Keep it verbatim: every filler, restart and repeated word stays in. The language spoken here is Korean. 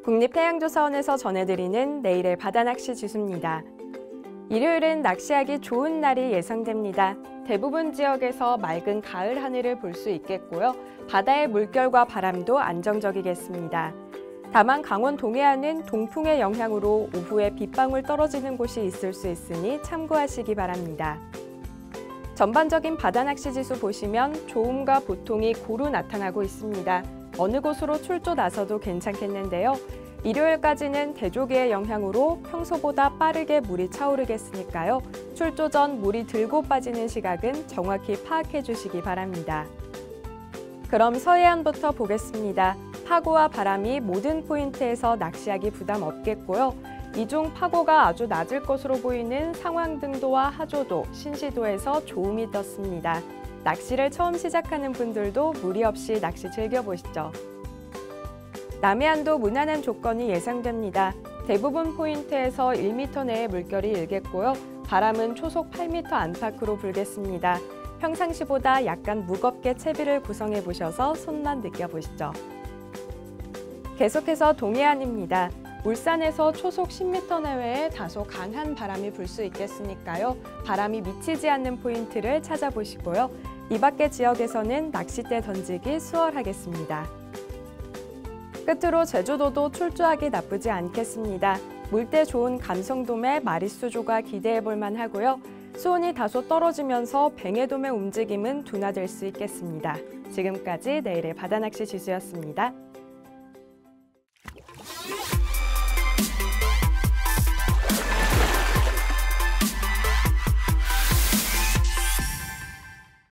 국립해양조사원에서 전해드리는 내일의 바다낚시 지수입니다. 일요일은 낚시하기 좋은 날이 예상됩니다. 대부분 지역에서 맑은 가을 하늘을 볼 수 있겠고요. 바다의 물결과 바람도 안정적이겠습니다. 다만 강원 동해안은 동풍의 영향으로 오후에 빗방울 떨어지는 곳이 있을 수 있으니 참고하시기 바랍니다. 전반적인 바다낚시 지수 보시면 좋음과 보통이 고루 나타나고 있습니다. 어느 곳으로 출조 나서도 괜찮겠는데요. 일요일까지는 대조기의 영향으로 평소보다 빠르게 물이 차오르겠으니까요. 출조 전 물이 들고 빠지는 시각은 정확히 파악해 주시기 바랍니다. 그럼 서해안부터 보겠습니다. 파고와 바람이 모든 포인트에서 낚시하기 부담 없겠고요. 이 중 파고가 아주 낮을 것으로 보이는 상황등도와 하조도, 신시도에서 좋음이 떴습니다. 낚시를 처음 시작하는 분들도 무리 없이 낚시 즐겨보시죠. 남해안도 무난한 조건이 예상됩니다. 대부분 포인트에서 일 미터 내의 물결이 일겠고요. 바람은 초속 팔 미터 안팎으로 불겠습니다. 평상시보다 약간 무겁게 채비를 구성해 보셔서 손만 느껴보시죠. 계속해서 동해안입니다. 울산에서 초속 십 미터 내외에 다소 강한 바람이 불 수 있겠으니까요. 바람이 미치지 않는 포인트를 찾아보시고요. 이 밖의 지역에서는 낚싯대 던지기 수월하겠습니다. 끝으로 제주도도 출조하기 나쁘지 않겠습니다. 물때 좋은 감성돔의 마리수조가 기대해 볼 만하고요. 수온이 다소 떨어지면서 뱅에돔의 움직임은 둔화될 수 있겠습니다. 지금까지 내일의 바다낚시 지수였습니다.